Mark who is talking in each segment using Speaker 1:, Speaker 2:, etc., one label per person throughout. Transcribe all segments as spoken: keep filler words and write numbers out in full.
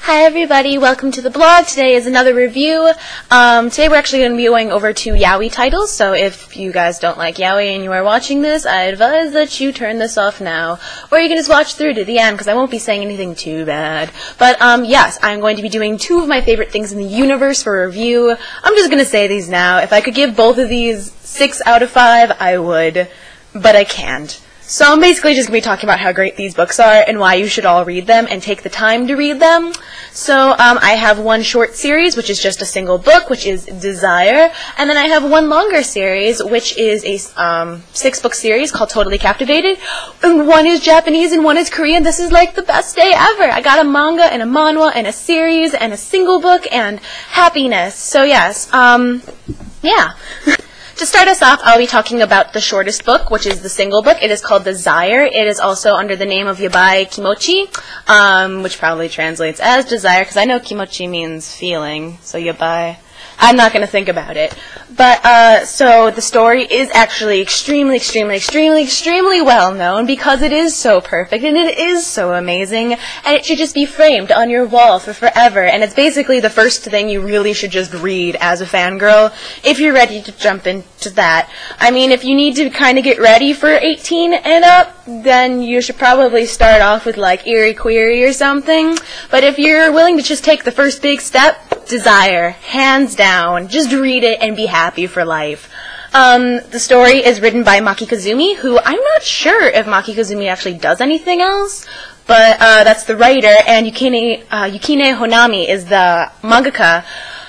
Speaker 1: Hi everybody, welcome to the blog. Today is another review. Um, today we're actually going to be going over two yaoi titles, so if you guys don't like yaoi and you are watching this, I advise that you turn this off now. Or you can just watch through to the end, because I won't be saying anything too bad. But um, yes, I'm going to be doing two of my favorite things in the universe for review. I'm just going to say these now. If I could give both of these six out of five, I would, but I can't. So I'm basically just going to be talking about how great these books are and why you should all read them and take the time to read them. So um, I have one short series, which is just a single book, which is Desire. And then I have one longer series, which is a um, six-book series called Totally Captivated. And one is Japanese and one is Korean. This is like the best day ever. I got a manga and a manhwa and a series and a single book and happiness. So yes, um, yeah. To start us off, I'll be talking about the shortest book, which is the single book. It is called Desire. It is also under the name of Yabai Kimochi, um, which probably translates as desire, because I know kimochi means feeling, so yabai. I'm not going to think about it. But, uh, so the story is actually extremely, extremely, extremely, extremely well known because it is so perfect and it is so amazing and it should just be framed on your wall for forever. And it's basically the first thing you really should just read as a fangirl if you're ready to jump into that. I mean, if you need to kind of get ready for eighteen and up, then you should probably start off with like Eerie Query or something. But if you're willing to just take the first big step, Desire, hands down. Just read it and be happy for life. Um, the story is written by Maki Kazumi, who I'm not sure if Maki Kazumi actually does anything else, but uh, that's the writer, and Yukine, uh, Yukine Honami is the mangaka.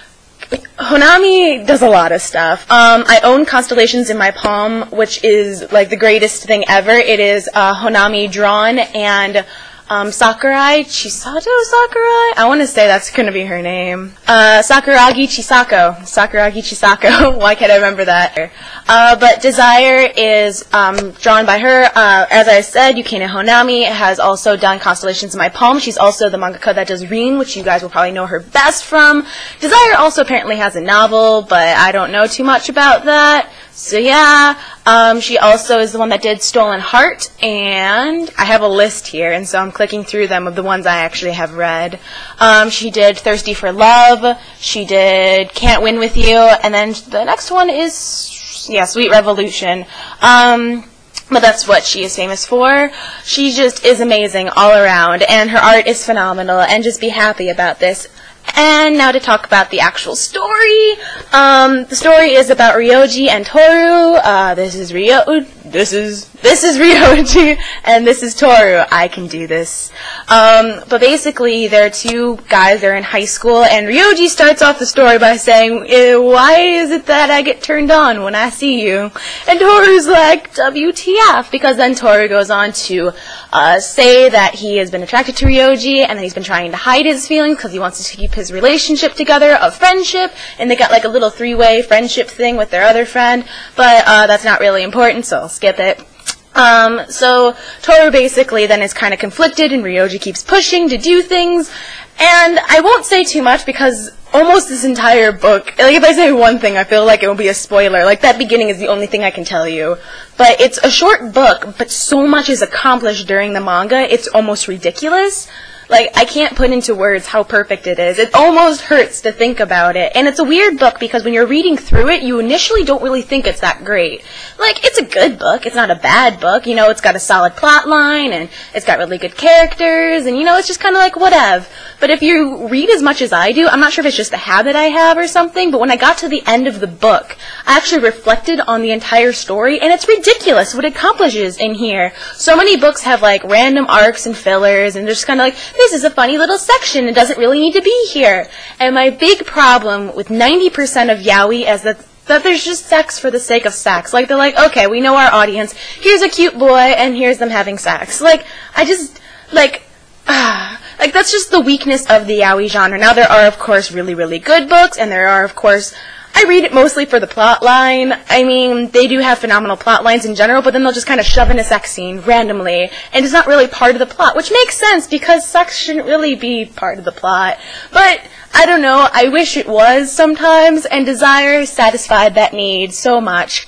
Speaker 1: Honami does a lot of stuff. Um, I own Constellations in My Palm, which is like the greatest thing ever. It is uh, Honami drawn, and Um, Sakurai Chisato Sakurai? I want to say that's going to be her name. Uh, Sakuragi Chisako. Sakuragi Chisako. Why can't I remember that? Uh, but Desire is um, drawn by her. Uh, as I said, Yukine Honami has also done Constellations in My Palm. She's also the mangaka that does Rin, which you guys will probably know her best from. Desire also apparently has a novel, but I don't know too much about that. So yeah, um, she also is the one that did Stolen Heart, and I have a list here, and so I'm clicking through them of the ones I actually have read. Um, she did Thirsty for Love, she did Can't Win With You, and then the next one is, yeah, Sweet Revolution. Um, but that's what she is famous for. She just is amazing all around, and her art is phenomenal, and just be happy about this. And now to talk about the actual story. Um, the story is about Ryoji and Toru. Uh, this is Ryo. This is this is Ryoji, and this is Toru. I can do this. Um, but basically, there are two guys. They're in high school, and Ryoji starts off the story by saying, eh, "Why is it that I get turned on when I see you?" And Toru's like, "W T F?" Because then Toru goes on to uh, say that he has been attracted to Ryoji, and that he's been trying to hide his feelings because he wants to keep his relationship together of friendship, and they got like a little three-way friendship thing with their other friend, but uh, that's not really important, so I'll skip it. Um, so Toru basically then is kind of conflicted, and Ryoji keeps pushing to do things, and I won't say too much because almost this entire book, like if I say one thing, I feel like it will be a spoiler. Like that beginning is the only thing I can tell you. But it's a short book, but so much is accomplished during the manga, it's almost ridiculous. Like, I can't put into words how perfect it is. It almost hurts to think about it. And it's a weird book because when you're reading through it, you initially don't really think it's that great. Like, it's a good book. It's not a bad book. You know, it's got a solid plot line, and it's got really good characters, and, you know, it's just kind of like, whatever. But if you read as much as I do, I'm not sure if it's just a habit I have or something, but when I got to the end of the book, I actually reflected on the entire story, and it's ridiculous what it accomplishes in here. So many books have, like, random arcs and fillers, and they're just kind of like, this is a funny little section, it doesn't really need to be here. And my big problem with ninety percent of yaoi is that that there's just sex for the sake of sex. Like, they're like, okay, we know our audience, here's a cute boy, and here's them having sex. Like, I just, like, ah, like, that's just the weakness of the yaoi genre. Now, there are, of course, really, really good books, and there are, of course, I read it mostly for the plot line. I mean, they do have phenomenal plot lines in general, but then they'll just kind of shove in a sex scene randomly, and it's not really part of the plot, which makes sense because sex shouldn't really be part of the plot. But I don't know, I wish it was sometimes, and Desire satisfied that need so much.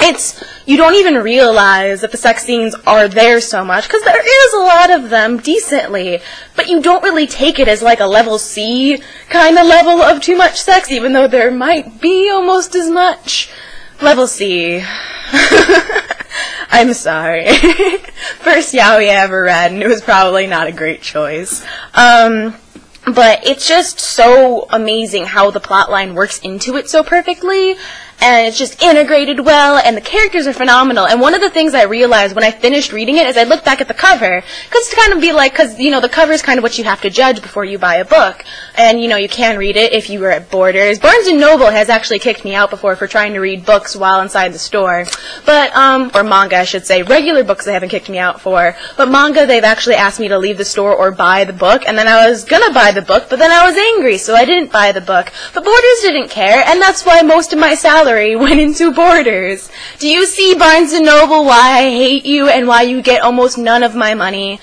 Speaker 1: it's, you don't even realize that the sex scenes are there so much, because there is a lot of them, decently, but you don't really take it as like a level C kind of level of too much sex, even though there might be almost as much. Level C. I'm sorry. First yaoi I ever read, and it was probably not a great choice. Um... But it's just so amazing how the plotline works into it so perfectly, and it's just integrated well, and the characters are phenomenal. And one of the things I realized when I finished reading it is I looked back at the cover, because to kind of be like, because, you know, the cover is kind of what you have to judge before you buy a book. And, you know, you can read it if you were at Borders. Barnes and Noble has actually kicked me out before for trying to read books while inside the store. But, um, or manga, I should say. Regular books they haven't kicked me out for. But manga, they've actually asked me to leave the store or buy the book, and then I was gonna buy the book, but then I was angry, so I didn't buy the book. But Borders didn't care, and that's why most of my salary went into Borders. Do you see, Barnes and Noble, why I hate you and why you get almost none of my money?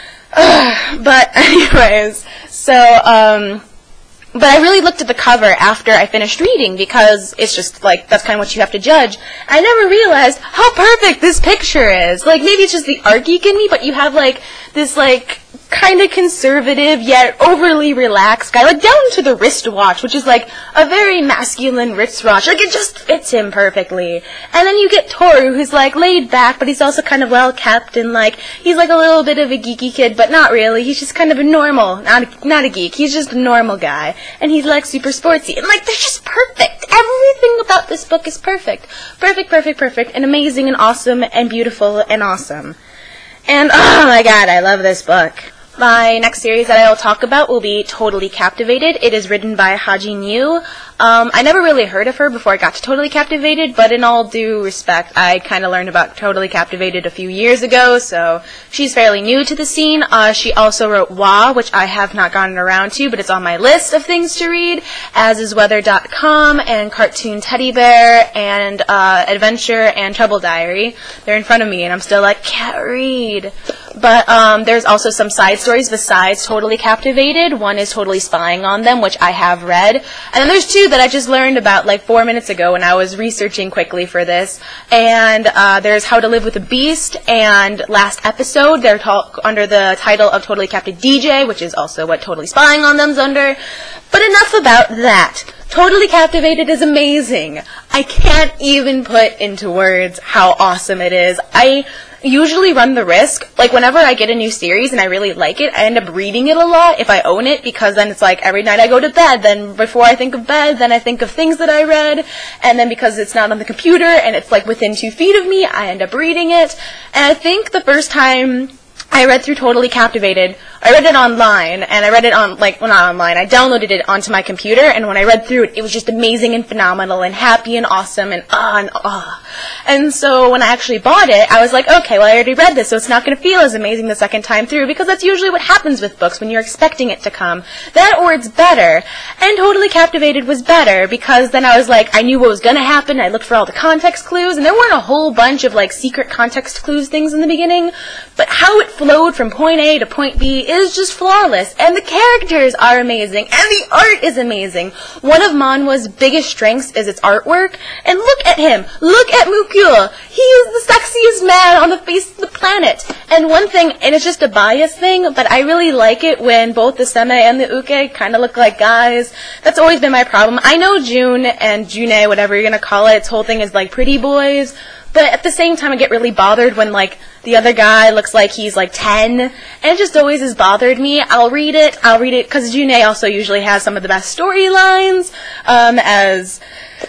Speaker 1: Ugh, but anyways, so, um, but I really looked at the cover after I finished reading, because it's just, like, that's kind of what you have to judge. I never realized how perfect this picture is. Like, maybe it's just the art geek in me, but you have, like, this, like, kind of conservative, yet overly relaxed guy, like, down to the wristwatch, which is, like, a very masculine wristwatch. Like, it just fits him perfectly. And then you get Toru, who's, like, laid back, but he's also kind of well-kept, and, like, he's, like, a little bit of a geeky kid, but not really. He's just kind of a normal, not a, not a geek. He's just a normal guy. And he's, like, super sportsy. And, like, they're just perfect. Everything about this book is perfect. Perfect, perfect, perfect, and amazing, and awesome, and beautiful, and awesome. And, oh my god, I love this book. My next series that I will talk about will be Totally Captivated. It is written by Haji New. Um, I never really heard of her before I got to Totally Captivated, but in all due respect, I kind of learned about Totally Captivated a few years ago, so she's fairly new to the scene. Uh, she also wrote Wa, which I have not gotten around to, but it's on my list of things to read, as is Weather dot com and Cartoon Teddy Bear and uh, Adventure and Trouble Diary. They're in front of me, and I'm still like, can't read. But um, there's also some side stories besides Totally Captivated. One is Totally Spying on Them, which I have read. And then there's two that I just learned about like four minutes ago when I was researching quickly for this. And uh, there's How to Live with a Beast and Last Episode. They're talk under the title of Totally Captive D J, which is also what Totally Spying on Them's under. But enough about that. Totally Captivated is amazing. I can't even put into words how awesome it is. I usually run the risk, like whenever I get a new series and I really like it, I end up reading it a lot if I own it, because then it's like every night I go to bed, then before I think of bed, then I think of things that I read, and then because it's not on the computer and it's like within two feet of me, I end up reading it. And I think the first time I read through Totally Captivated, I read it online, and I read it on, like, well, not online, I downloaded it onto my computer, and when I read through it, it was just amazing and phenomenal and happy and awesome and ah and ah. And so when I actually bought it, I was like, okay, well, I already read this, so it's not going to feel as amazing the second time through, because that's usually what happens with books when you're expecting it to come. That or it's better. And Totally Captivated was better, because then I was like, I knew what was going to happen, I looked for all the context clues, and there weren't a whole bunch of, like, secret context clues things in the beginning, but how it flowed from point A to point B is just flawless, and the characters are amazing, and the art is amazing. One of Manhwa's biggest strengths is its artwork, and look at him! Look at Mukyo! He is the sexiest man on the face of the planet! And one thing, and it's just a bias thing, but I really like it when both the Seme and the Uke kind of look like guys. That's always been my problem. I know June and June, whatever you're gonna call it, its whole thing is like pretty boys, but at the same time I get really bothered when, like, the other guy looks like he's, like, ten, and it just always has bothered me. I'll read it, I'll read it, because June also usually has some of the best storylines, um, as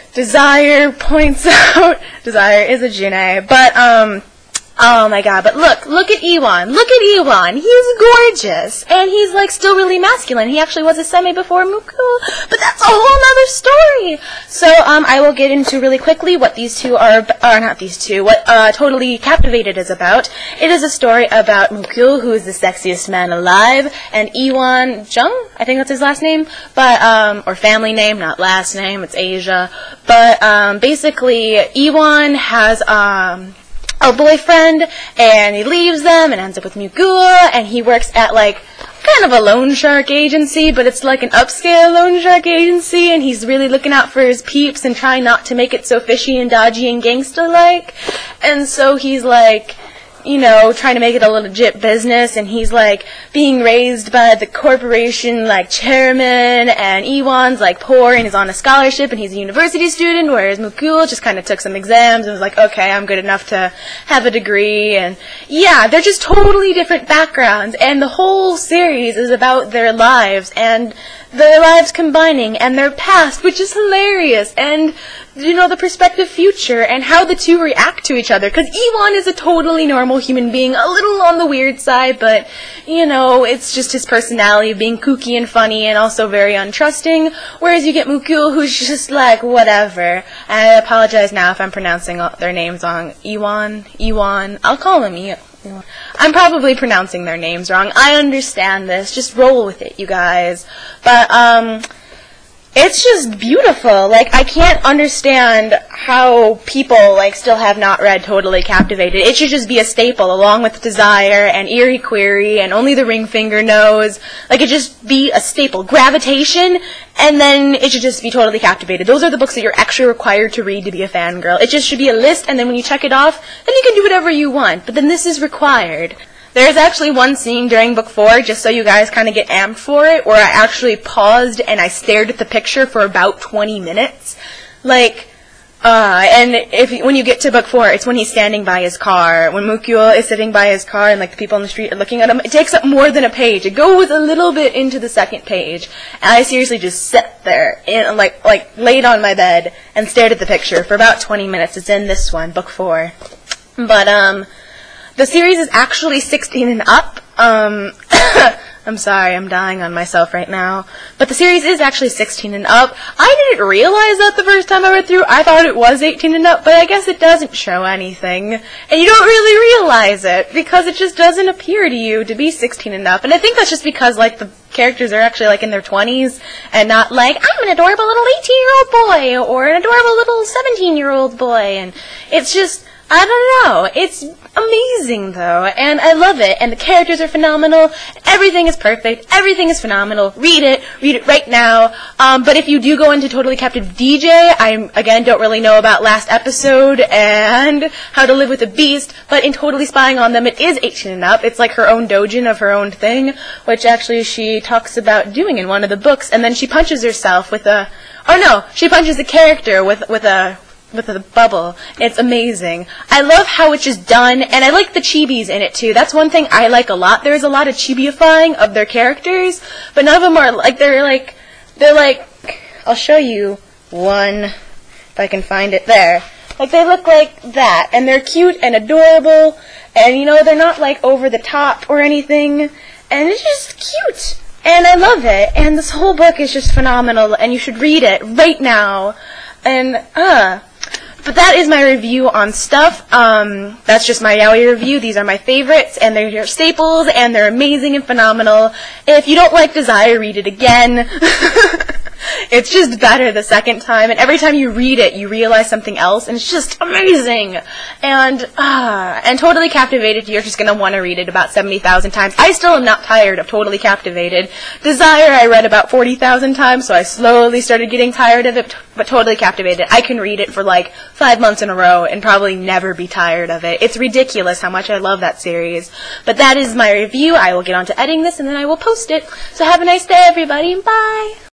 Speaker 1: Desire points out. Desire is a June, but, um, oh my god, but look, look at Iwan, look at Iwan, he's gorgeous, and he's, like, still really masculine. He actually was a Seme before Mukyo, but that's a whole nother story! So, um, I will get into really quickly what these two are, or not these two, what, uh, Totally Captivated is about. It is a story about Mukyo, who is the sexiest man alive, and Iwan Jung, I think that's his last name, but, um, or family name, not last name, it's Asia, but, um, basically, Iwan has, um, a boyfriend, and he leaves them and ends up with Mukyo, and he works at, like, kind of a loan shark agency, but it's like an upscale loan shark agency, and he's really looking out for his peeps and trying not to make it so fishy and dodgy and gangsta-like. And so he's like, you know, trying to make it a legit business, and he's like being raised by the corporation like chairman, and Iwan's like poor and is on a scholarship and he's a university student, whereas Mukul just kind of took some exams and was like, okay, I'm good enough to have a degree. And yeah, they're just totally different backgrounds, and the whole series is about their lives and their lives combining and their past, which is hilarious, and you know, the prospective future and how the two react to each other, because Iwan is a totally normal human being, a little on the weird side, but you know, it's just his personality of being kooky and funny and also very untrusting, whereas you get Mukul, who's just like whatever. I apologize now if I'm pronouncing their names wrong. Iwan, Iwan, I'll call him Iwan. I'm probably pronouncing their names wrong. I understand this. Just roll with it, you guys. But, um, it's just beautiful. Like, I can't understand how people, like, still have not read Totally Captivated. It should just be a staple, along with Desire and Eerie Query and Only the Ring Finger Knows. Like, it just be a staple. Gravitation, and then it should just be Totally Captivated. Those are the books that you're actually required to read to be a fangirl. It just should be a list, and then when you check it off, then you can do whatever you want. But then this is required. There's actually one scene during book four, just so you guys kind of get amped for it, where I actually paused and I stared at the picture for about twenty minutes. Like, uh, and if when you get to book four, it's when he's standing by his car. When Mukul is sitting by his car and like the people on the street are looking at him, it takes up more than a page. It goes a little bit into the second page. And I seriously just sat there, and like, like laid on my bed and stared at the picture for about twenty minutes. It's in this one, book four. But, um... the series is actually sixteen and up. Um, I'm sorry, I'm dying on myself right now. But the series is actually sixteen and up. I didn't realize that the first time I read through. I thought it was eighteen and up, but I guess it doesn't show anything. And you don't really realize it, because it just doesn't appear to you to be sixteen and up. And I think that's just because, like, the characters are actually, like, in their twenties, and not like, I'm an adorable little eighteen-year-old boy, or an adorable little seventeen-year-old boy. And it's just, I don't know. It's amazing, though, and I love it, and the characters are phenomenal. Everything is perfect. Everything is phenomenal. Read it. Read it right now. Um, but if you do go into Totally Captive D J, I, again, don't really know about last episode and How to Live with a Beast, but in Totally Spying on Them, it is eighteen and up. It's like her own doujin of her own thing, which actually she talks about doing in one of the books, and then she punches herself with a, oh no, she punches a character with, with a, with a bubble. It's amazing. I love how it's just done, and I like the chibis in it too. That's one thing I like a lot. There's a lot of chibiifying of their characters, but none of them are like, they're like, they're like, I'll show you one, if I can find it there. Like, they look like that, and they're cute and adorable, and you know, they're not like over the top or anything, and it's just cute. And I love it, and this whole book is just phenomenal, and you should read it right now. And, uh, but that is my review on Stuff. Um, that's just my yaoi review. These are my favorites, and they're your staples, and they're amazing and phenomenal. If you don't like Desire, read it again. It's just better the second time, and every time you read it, you realize something else, and it's just amazing. And, ah, and Totally Captivated, you're just gonna want to read it about seventy thousand times. I still am not tired of Totally Captivated. Desire, I read about forty thousand times, so I slowly started getting tired of it, but Totally Captivated, I can read it for like five months in a row and probably never be tired of it. It's ridiculous how much I love that series. But that is my review. I will get on to editing this, and then I will post it. So have a nice day, everybody. Bye!